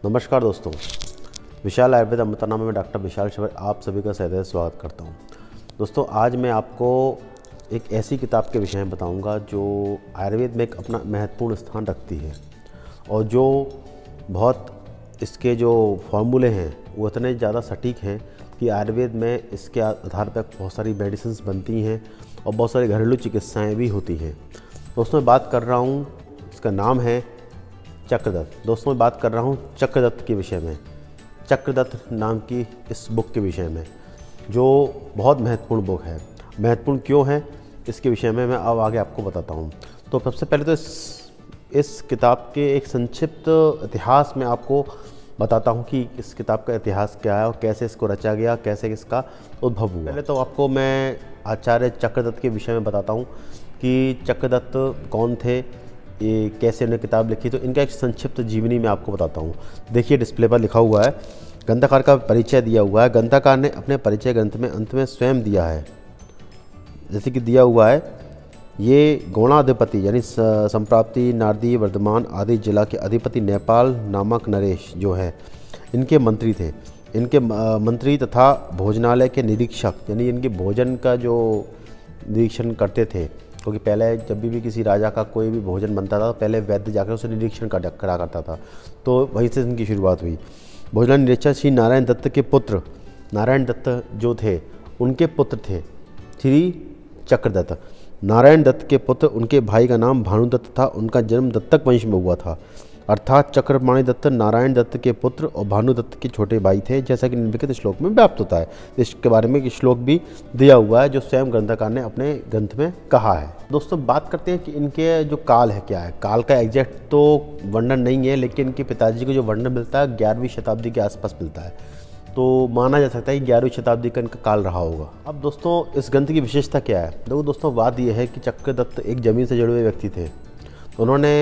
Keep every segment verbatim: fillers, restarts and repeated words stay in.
नमस्कार दोस्तों, विशाल आयुर्वेद अमृतानामा में डॉक्टर विशाल शबर आप सभी का सहृदय स्वागत करता हूं। दोस्तों, आज मैं आपको एक ऐसी किताब के विषय में बताऊंगा जो आयुर्वेद में एक अपना महत्वपूर्ण स्थान रखती है और जो बहुत इसके जो फॉर्मूले हैं वो इतने ज़्यादा सटीक हैं कि आयुर्वेद में इसके आधार पर बहुत सारी मेडिसिन बनती हैं और बहुत सारी घरेलू चिकित्साएँ भी होती हैं। दोस्तों, मैं बात कर रहा हूँ, इसका नाम है चक्रदत्त। दोस्तों, मैं बात कर रहा हूँ चक्रदत्त के विषय में, चक्रदत्त नाम की इस बुक के विषय में, जो बहुत महत्वपूर्ण बुक है। महत्वपूर्ण क्यों है इसके विषय में मैं अब आगे आपको बताता हूँ। तो सबसे पहले तो इस इस किताब के एक संक्षिप्त इतिहास में आपको बताता हूँ कि इस किताब का इतिहास क्या है और कैसे इसको रचा गया, कैसे इसका उद्भव हुआ। पहले तो आपको मैं आचार्य चक्रदत्त के विषय में बताता हूँ कि चक्रदत्त कौन थे, ये कैसे उन्होंने किताब लिखी। तो इनका एक संक्षिप्त जीवनी मैं आपको बताता हूँ। देखिए, डिस्प्ले पर लिखा हुआ है, ग्रंथकार का परिचय दिया हुआ है। ग्रंथकार ने अपने परिचय ग्रंथ में अंत में स्वयं दिया है, जैसे कि दिया हुआ है, ये गौणाधिपति यानी संप्राप्ति, नारदी, वर्धमान आदि जिला के अधिपति नेपाल नामक नरेश जो है, इनके मंत्री थे। इनके मंत्री तथा भोजनालय के निरीक्षक, यानी इनके भोजन का जो निरीक्षण करते थे, क्योंकि तो पहले जब भी, भी किसी राजा का कोई भी भोजन बनता था तो पहले वैद्य जाकर उसे निरीक्षण करा करता था। तो वहीं से इनकी शुरुआत हुई। भोजनालय निरीक्षक श्री नारायण दत्त के पुत्र, नारायण दत्त जो थे उनके पुत्र थे श्री चक्रदत्त। नारायण दत्त के पुत्र, उनके भाई का नाम भानुदत्त था। उनका जन्म दत्तक वंश में हुआ था, अर्थात चक्रपाणि दत्त नारायण दत्त के पुत्र और भानुदत्त के छोटे भाई थे, जैसा कि निम्नलिखित श्लोक में व्याप्त होता है। इसके बारे में श्लोक भी दिया हुआ है जो स्वयं ग्रंथकार ने अपने ग्रंथ में कहा है। दोस्तों, बात करते हैं कि इनके जो काल है क्या है। काल का एग्जैक्ट तो वर्णन नहीं है, लेकिन इनके पिताजी को जो वर्णन मिलता है ग्यारहवीं शताब्दी के आसपास मिलता है, तो माना जा सकता है कि ग्यारहवीं शताब्दी का इनका काल रहा होगा। अब दोस्तों, इस ग्रंथ की विशेषता क्या है? देखो दोस्तों, बात यह है कि चक्रदत्त एक ज़मीन से जुड़े हुए व्यक्ति थे। उन्होंने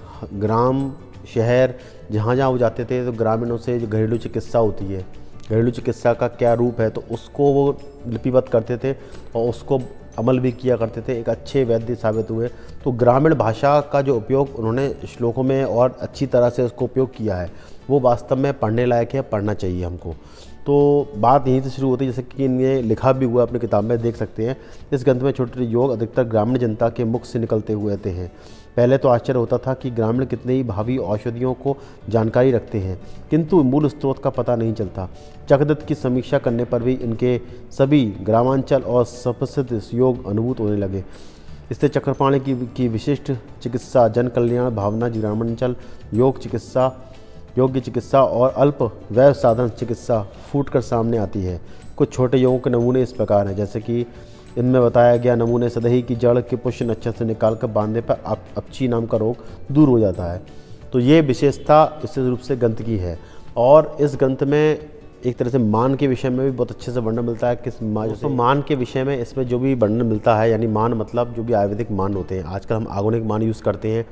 ग्राम, शहर, जहाँ जहाँ वो जाते थे तो ग्रामीणों से जो घरेलू चिकित्सा होती है, घरेलू चिकित्सा का क्या रूप है, तो उसको वो लिपिबद्ध करते थे और उसको अमल भी किया करते थे। एक अच्छे वैद्य साबित हुए। तो ग्रामीण भाषा का जो उपयोग उन्होंने श्लोकों में और अच्छी तरह से उसको उपयोग किया है, वो वास्तव में पढ़ने लायक है, पढ़ना चाहिए हमको। तो बात यहीं से शुरू होती है, जैसे कि इन्हें लिखा भी हुआ अपनी किताब में, देख सकते हैं। इस ग्रंथ में छोटे छोटे योग अधिकतर ग्रामीण जनता के मुख से निकलते हुए आते हैं। पहले तो आश्चर्य होता था कि ग्रामीण कितने ही भावी औषधियों को जानकारी रखते हैं, किंतु मूल स्रोत का पता नहीं चलता। चक्रदत्त की समीक्षा करने पर भी इनके सभी ग्रामांचल और सुप्रसिद्ध योग अनुभूत होने लगे। इससे चक्रपाणि की, की विशिष्ट चिकित्सा, जन कल्याण भावना, ग्रामांचल योग चिकित्सा, योग्य चिकित्सा और अल्प व्यय साधन चिकित्सा फूटकर सामने आती है। कुछ छोटे योगों के नमूने इस प्रकार हैं, जैसे कि इनमें बताया गया नमूने सदही की जड़ के पुष्य नक्षत्र से निकालकर बांधने पर अपची नाम का रोग दूर हो जाता है। तो ये विशेषता इस रूप से ग्रंथ की है। और इस ग्रंथ में एक तरह से मान के विषय में भी बहुत अच्छे से वर्णन मिलता है। किस मान, तो मान के विषय में इसमें जो भी वर्णन मिलता है, यानी मान मतलब जो भी आयुर्वेदिक मान होते हैं, आजकल हम आधुनिक मान यूज़ करते हैं,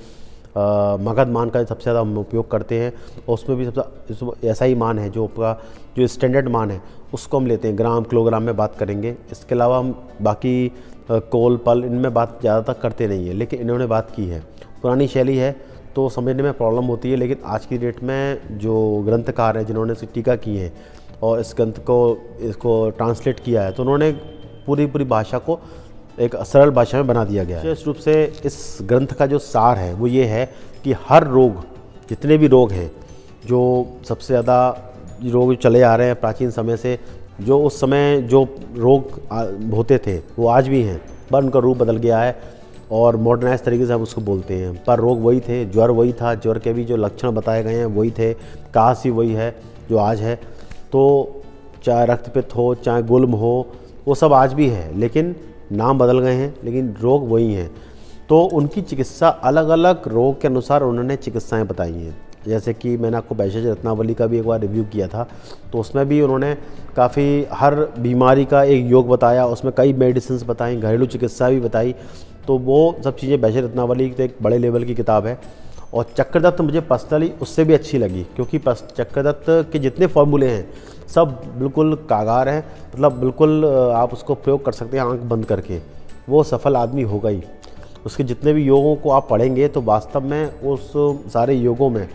मगध मान का सबसे ज़्यादा हम उपयोग करते हैं, और उसमें भी सबसे ऐसा ही मान है जो आपका जो स्टैंडर्ड मान है उसको हम लेते हैं, ग्राम किलोग्राम में बात करेंगे। इसके अलावा हम बाकी कोल पल इनमें बात ज़्यादातर करते नहीं है, लेकिन इन्होंने बात की है। पुरानी शैली है तो समझने में प्रॉब्लम होती है, लेकिन आज की डेट में जो ग्रंथकार हैं जिन्होंने इसे टीका की है और इस ग्रंथ को इसको ट्रांसलेट किया है, तो उन्होंने पूरी पूरी भाषा को एक सरल भाषा में बना दिया गया है। विशेष रूप से इस ग्रंथ का जो सार है वो ये है कि हर रोग, जितने भी रोग हैं, जो सबसे ज़्यादा रोग चले आ रहे हैं प्राचीन समय से, जो उस समय जो रोग होते थे वो आज भी हैं, पर उनका रूप बदल गया है और मॉडर्नाइज तरीके से हम उसको बोलते हैं, पर रोग वही थे। ज्वर वही था, ज्वर के भी जो लक्षण बताए गए हैं वही थे, काश ही वही है जो आज है। तो चाहे रक्तपित्त हो, चाहे गुल्म हो, वो सब आज भी है, लेकिन नाम बदल गए हैं, लेकिन रोग वही हैं। तो उनकी चिकित्सा अलग अलग रोग के अनुसार उन्होंने चिकित्साएं बताई हैं। जैसे कि मैंने आपको वैशज रत्नावली का भी एक बार रिव्यू किया था, तो उसमें भी उन्होंने काफ़ी हर बीमारी का एक योग बताया, उसमें कई मेडिसिन बताई, घरेलू चिकित्सा भी बताई। तो वो सब चीज़ें वैशज रत्नावली तो एक बड़े लेवल की किताब है। और चक्रदत्त मुझे पर्सनली उससे भी अच्छी लगी, क्योंकि चक्रदत्त के जितने फॉर्मूले हैं सब बिल्कुल कागार हैं, मतलब बिल्कुल आप उसको प्रयोग कर सकते हैं आंख बंद करके, वो सफल आदमी होगा ही। उसके जितने भी योगों को आप पढ़ेंगे तो वास्तव में उस सारे योगों में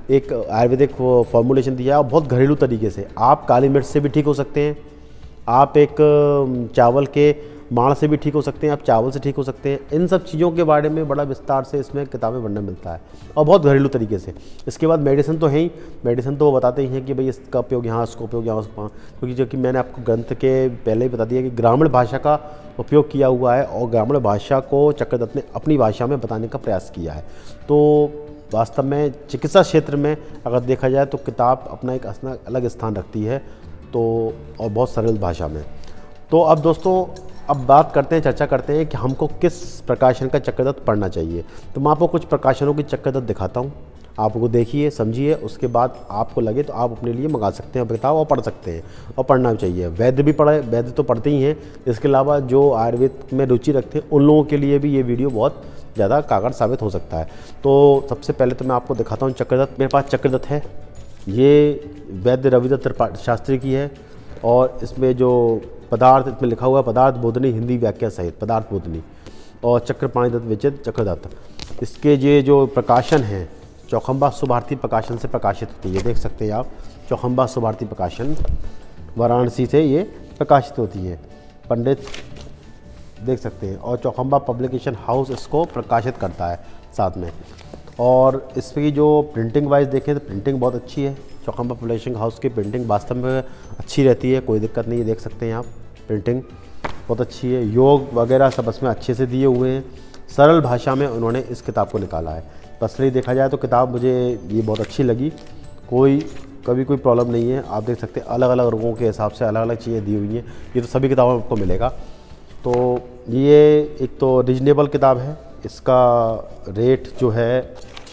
एक आयुर्वेदिक फॉर्मुलेशन दिया है और बहुत घरेलू तरीके से। आप काली मिर्च से भी ठीक हो सकते हैं, आप एक चावल के माड़ से भी ठीक हो सकते हैं, आप चावल से ठीक हो सकते हैं। इन सब चीज़ों के बारे में बड़ा विस्तार से इसमें किताबें वर्णन मिलता है और बहुत घरेलू तरीके से। इसके बाद मेडिसिन तो है ही, मेडिसिन तो वो बताते ही हैं कि भाई इसका उपयोग यहाँ, इसका उपयोग यहाँ, उसका, क्योंकि जो कि मैंने आपको ग्रंथ के पहले ही बता दिया कि ग्रामीण भाषा का उपयोग किया हुआ है और ग्रामीण भाषा को चक्रदत्त ने अपनी भाषा में बताने का प्रयास किया है। तो वास्तव में चिकित्सा क्षेत्र में अगर देखा जाए तो किताब अपना एक अलग स्थान रखती है, तो और बहुत सरल भाषा में। तो अब दोस्तों अब बात करते हैं, चर्चा करते हैं कि हमको किस प्रकाशन का चक्रदत्त पढ़ना चाहिए। तो मैं आपको कुछ प्रकाशनों की चक्रदत्त दिखाता हूँ, आप उनको देखिए, समझिए, उसके बाद आपको लगे तो आप अपने लिए मंगा सकते हैं किताब और पढ़ सकते हैं, और पढ़ना भी चाहिए। वैद्य भी पढ़े, वैद्य तो पढ़ते ही हैं, इसके अलावा जो आयुर्वेद में रुचि रखते हैं उन लोगों के लिए भी ये वीडियो बहुत ज़्यादा कारगर साबित हो सकता है। तो सबसे पहले तो मैं आपको दिखाता हूँ चक्रदत्त। मेरे पास चक्रदत्त है, ये वैद्य रविदत्त त्रिपाठी शास्त्री की है, और इसमें जो पदार्थ इसमें लिखा हुआ है, पदार्थ बोधनी हिंदी व्याख्या सहित, पदार्थ बोधनी, और चक्रपाणि दत्त विचित चक्रदत्त। इसके ये जो प्रकाशन हैं चौखंबा सुभारती प्रकाशन से प्रकाशित होती है, देख सकते हैं आप, चौखंबा सुभारती प्रकाशन वाराणसी से ये प्रकाशित होती है, पंडित देख सकते हैं, और चौखंबा पब्लिकेशन हाउस इसको प्रकाशित करता है साथ में। और इसकी जो प्रिंटिंग वाइज देखें तो प्रिंटिंग बहुत अच्छी है, चौखंबा पब्लिशिंग हाउस की प्रिंटिंग वास्तव में अच्छी रहती है, कोई दिक्कत नहीं है, देख सकते हैं आप, प्रिंटिंग बहुत अच्छी है, योग वगैरह सब इसमें अच्छे से दिए हुए हैं, सरल भाषा में उन्होंने इस किताब को निकाला है। पर्सनली देखा जाए तो किताब मुझे ये बहुत अच्छी लगी, कोई कभी कोई प्रॉब्लम नहीं है। आप देख सकते हैं अलग अलग रोगों के हिसाब से अलग अलग चीज़ें दी हुई हैं, ये तो सभी किताबों में आपको मिलेगा। तो ये एक तो रीजनेबल किताब है, इसका रेट जो है,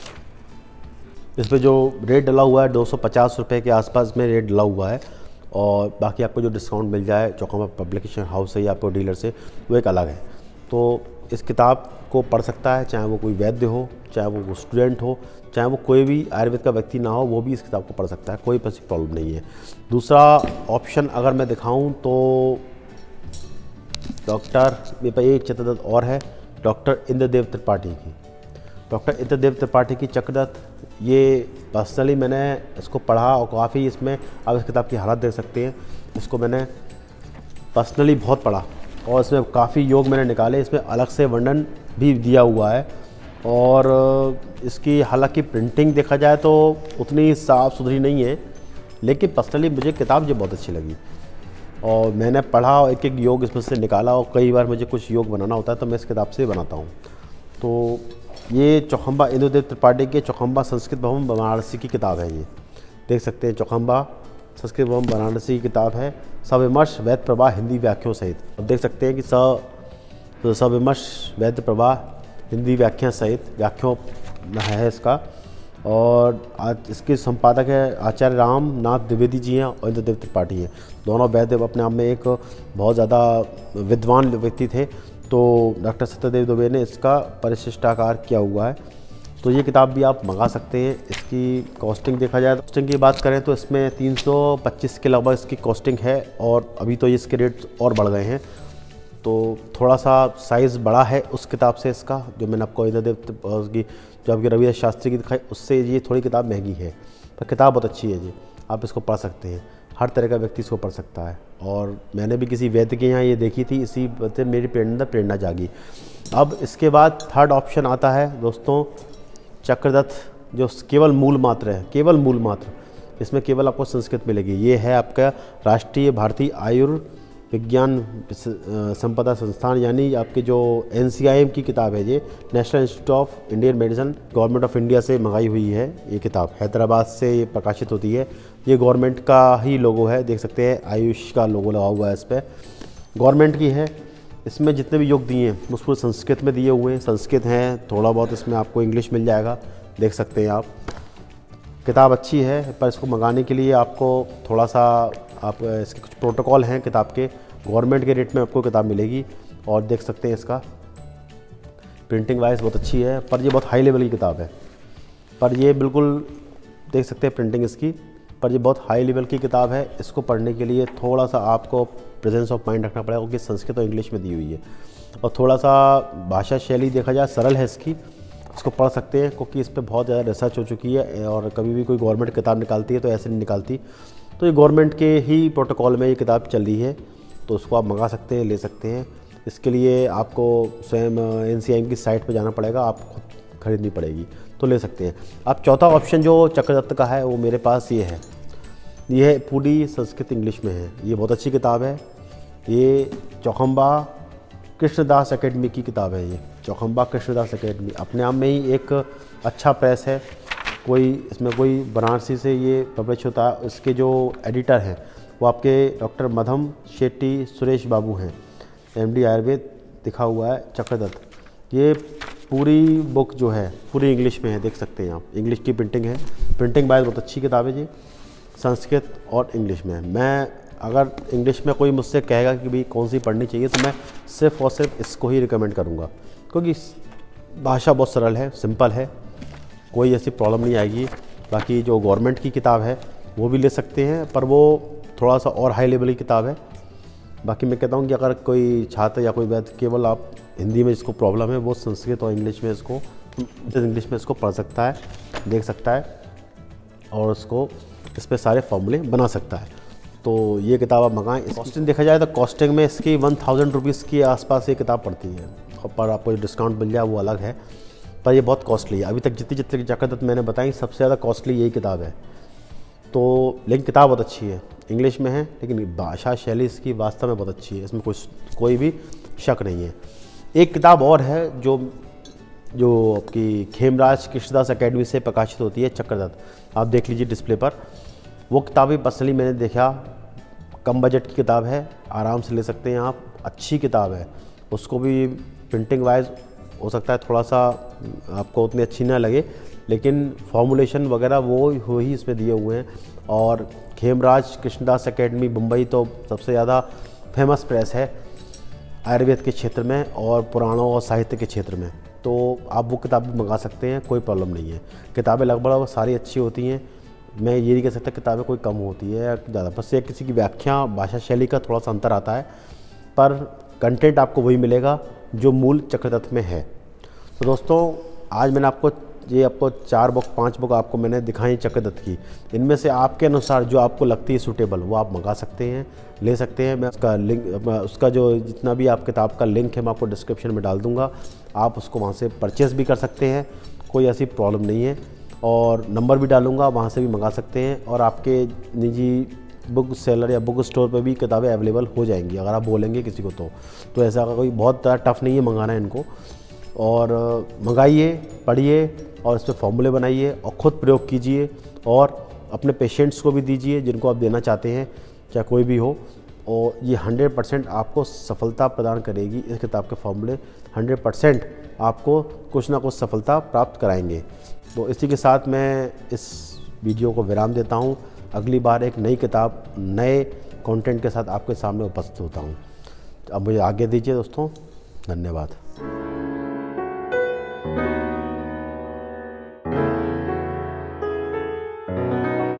इस पर जो रेट डला हुआ है दो सौ पचास रुपये के आसपास में रेट डला हुआ है, और बाकी आपको जो डिस्काउंट मिल जाए चौखंबा पब्लिकेशन हाउस से या आपको डीलर से, वो एक अलग है। तो इस किताब को पढ़ सकता है, चाहे वो कोई वैद्य हो, चाहे वो स्टूडेंट हो, चाहे वो कोई भी आयुर्वेद का व्यक्ति ना हो, वो भी इस किताब को पढ़ सकता है, कोई ऐसी प्रॉब्लम नहीं है। दूसरा ऑप्शन अगर मैं दिखाऊं तो डॉक्टर, मेरे पास एक चक्रदत्त और है, डॉक्टर इंद्रदेव त्रिपाठी की, डॉक्टर इंद्रदेव त्रिपाठी की चक्रदत्त। ये पर्सनली मैंने इसको पढ़ा और काफ़ी इसमें, आप इस किताब की हालत देख सकते हैं, इसको मैंने पर्सनली बहुत पढ़ा और इसमें काफ़ी योग मैंने निकाले, इसमें अलग से वर्णन भी दिया हुआ है। और इसकी हालांकि प्रिंटिंग देखा जाए तो उतनी साफ़ सुथरी नहीं है, लेकिन पर्सनली मुझे किताब जो बहुत अच्छी लगी और मैंने पढ़ा और एक एक योग इसमें से निकाला, और कई बार मुझे कुछ योग बनाना होता है तो मैं इस किताब से बनाता हूँ। तो ये चौखंबा इंद्रदेव त्रिपाठी के चौखंबा संस्कृत भवन वाराणसी की किताब है, ये देख सकते हैं, चौखंबा संस्कृत भवन वाराणसी की किताब है, सविमर्श वैद्य प्रभा हिंदी व्याख्याओं सहित। अब देख सकते हैं कि स सविमर्श वैद्य प्रभा हिंदी व्याख्या सहित व्याख्याओं है इसका, और आज इसके संपादक है आचार्य राम नाथ द्विवेदी जी हैं और इंद्रदेव त्रिपाठी हैं। दोनों वैद्य अपने आप में एक बहुत ज़्यादा विद्वान व्यक्ति थे, तो डॉक्टर सत्यदेव दुबे ने इसका परिशिष्टाकार किया हुआ है। तो ये किताब भी आप मंगा सकते हैं। इसकी कॉस्टिंग देखा जाए, कॉस्टिंग की बात करें तो इसमें तीन सौ पच्चीस के लगभग इसकी कॉस्टिंग है, और अभी तो इसके रेट और बढ़ गए हैं, तो थोड़ा सा साइज़ बड़ा है उस किताब से इसका, जो मैंने आपको इंद्रदेव की जो आपकी रविदास शास्त्री की दिखाई, उससे ये थोड़ी किताब महंगी है, पर किताब बहुत अच्छी है जी, आप इसको पढ़ सकते हैं, हर तरह का व्यक्ति इसको पढ़ सकता है। और मैंने भी किसी वैद्य के यहाँ ये देखी थी, इसी से मेरी प्रेरणा प्रेरणा जागी। अब इसके बाद थर्ड ऑप्शन आता है दोस्तों चक्रदत्त, जो केवल मूल मात्र है, केवल मूल मात्र, इसमें केवल आपको संस्कृत मिलेगी। ये है आपका राष्ट्रीय भारतीय आयुर्विज्ञान संपदा संस्थान, यानी आपके जो एन सी आई एम की किताब है, ये National Institute of Indian Medicine, Government of India से मंगाई हुई है ये किताब, हैदराबाद से ये प्रकाशित होती है। ये गवर्नमेंट का ही लोगो है, देख सकते हैं आयुष का लोगो लगा हुआ है इस पर, गवर्नमेंट की है। इसमें जितने भी योग दिए हैं वो पूरे संस्कृत में दिए हुए हैं, संस्कृत हैं, थोड़ा बहुत इसमें आपको इंग्लिश मिल जाएगा, देख सकते हैं आप। किताब अच्छी है, पर इसको मंगाने के लिए आपको थोड़ा सा, आप इसके कुछ प्रोटोकॉल हैं किताब के, गवर्नमेंट के रेट में आपको किताब मिलेगी। और देख सकते हैं इसका प्रिंटिंग वाइज बहुत अच्छी है, पर ये बहुत हाई लेवल की किताब है, पर ये बिल्कुल देख सकते हैं प्रिंटिंग इसकी, पर ये बहुत हाई लेवल की किताब है। इसको पढ़ने के लिए थोड़ा सा आपको प्रेजेंस ऑफ माइंड रखना पड़ेगा, क्योंकि संस्कृत और इंग्लिश में दी हुई है, और थोड़ा सा भाषा शैली देखा जाए सरल है इसकी, इसको पढ़ सकते हैं, क्योंकि इस पर बहुत ज़्यादा रिसर्च हो चुकी है और कभी भी कोई गवर्नमेंट किताब निकालती है तो ऐसे नहीं निकालती। तो ये गवर्नमेंट के ही प्रोटोकॉल में ये किताब चल रही है, तो उसको आप मंगा सकते हैं, ले सकते हैं। इसके लिए आपको स्वयं एन सी आई एम की साइट पर जाना पड़ेगा, आप खुद खरीदनी पड़ेगी, तो ले सकते हैं। अब चौथा ऑप्शन जो चक्रदत्त का है वो मेरे पास ये है। ये पूरी संस्कृत इंग्लिश में है, ये बहुत अच्छी किताब है। ये चौखंबा कृष्णदास एकेडमी की किताब है। ये चौखंबा कृष्णदास एकेडमी अपने आप में ही एक अच्छा प्रेस है, कोई इसमें कोई बनारसी से ये पब्लिश होता है। इसके जो एडिटर हैं वो आपके डॉक्टर मधम शेट्टी सुरेश बाबू हैं, एमडी आयुर्वेद लिखा हुआ है चक्रदत्त। ये पूरी बुक जो है पूरी इंग्लिश में है, देख सकते हैं आप, इंग्लिश की प्रिंटिंग है। प्रिंटिंग वाइज बहुत अच्छी किताब है जी, संस्कृत और इंग्लिश में। मैं अगर इंग्लिश में कोई मुझसे कहेगा कि भाई कौन सी पढ़नी चाहिए तो मैं सिर्फ़ और सिर्फ इसको ही रिकमेंड करूँगा, क्योंकि भाषा बहुत सरल है, सिंपल है, कोई ऐसी प्रॉब्लम नहीं आएगी। बाकी जो गवर्नमेंट की किताब है वो भी ले सकते हैं, पर वो थोड़ा सा और हाई लेवल की किताब है। बाकी मैं कहता हूँ कि अगर कोई छात्र या कोई वैद्य केवल आप हिंदी में जिसको प्रॉब्लम है वो संस्कृत और इंग्लिश में इसको इंग्लिश में इसको पढ़ सकता है, देख सकता है और उसको इस पर सारे फॉर्मूले बना सकता है। तो ये किताब आप मंगाएं। कॉस्टिंग देखा जाए तो कॉस्टिंग में इसकी वन थाउजेंड रुपीज़ के आसपास ये किताब पड़ती है, और पर आपको डिस्काउंट मिल जाए वो अलग है, पर ये बहुत कॉस्टली है। अभी तक जितनी जितनी चक्रदत्त मैंने बताई सबसे ज़्यादा कॉस्टली यही किताब है। तो लेकिन किताब बहुत अच्छी है, इंग्लिश में है, लेकिन भाषा शैली इसकी वास्तव में बहुत अच्छी है, इसमें कोई कोई भी शक नहीं है। एक किताब और है जो जो आपकी खेमराज कृष्णदास एकेडमी से प्रकाशित होती है, चक्रदत्त, आप देख लीजिए डिस्प्ले पर। वो किताब भी पर्सनली मैंने देखा, कम बजट की किताब है, आराम से ले सकते हैं आप, अच्छी किताब है। उसको भी प्रिंटिंग वाइज हो सकता है थोड़ा सा आपको उतनी अच्छी ना लगे, लेकिन फॉर्मुलेशन वगैरह वो हो ही इसमें दिए हुए हैं। और खेमराज कृष्णदास एकेडमी मुंबई तो सबसे ज़्यादा फेमस प्रेस है आयुर्वेद के क्षेत्र में और पुराणों और साहित्य के क्षेत्र में, तो आप वो किताब भी मंगा सकते हैं, कोई प्रॉब्लम नहीं है। किताबें लगभग सारी अच्छी होती हैं, मैं ये नहीं कह सकता किताबें कोई कम होती है या ज़्यादा, बस ये किसी की व्याख्या भाषा शैली का थोड़ा सा अंतर आता है, पर कंटेंट आपको वही मिलेगा जो मूल चक्रदत्त में है। तो दोस्तों आज मैंने आपको ये आपको चार बुक पांच बुक आपको मैंने दिखाई चक्रदत्त की, इनमें से आपके अनुसार जो आपको लगती है सूटेबल वो आप मंगा सकते हैं, ले सकते हैं। मैं उसका लिंक उसका जो जितना भी आप किताब का लिंक है मैं आपको डिस्क्रिप्शन में डाल दूँगा, आप उसको वहाँ से परचेस भी कर सकते हैं, कोई ऐसी प्रॉब्लम नहीं है। और नंबर भी डालूँगा, वहाँ से भी मंगा सकते हैं। और आपके निजी बुक सेलर या बुक स्टोर पे भी किताबें अवेलेबल हो जाएंगी अगर आप बोलेंगे किसी को तो तो ऐसा कोई बहुत टफ़ नहीं है मंगाना है इनको। और मंगाइए, पढ़िए और इस पर फॉर्मूले बनाइए और ख़ुद प्रयोग कीजिए और अपने पेशेंट्स को भी दीजिए जिनको आप देना चाहते हैं, चाहे कोई भी हो। और ये हंड्रेड परसेंट आपको सफलता प्रदान करेगी, इस किताब के फॉर्मूले हंड्रेड परसेंट आपको कुछ ना कुछ सफलता प्राप्त कराएंगे। तो इसी के साथ मैं इस वीडियो को विराम देता हूँ। अगली बार एक नई किताब नए कंटेंट के साथ आपके सामने उपस्थित होता हूँ। अब मुझे आज्ञा दीजिए दोस्तों, धन्यवाद।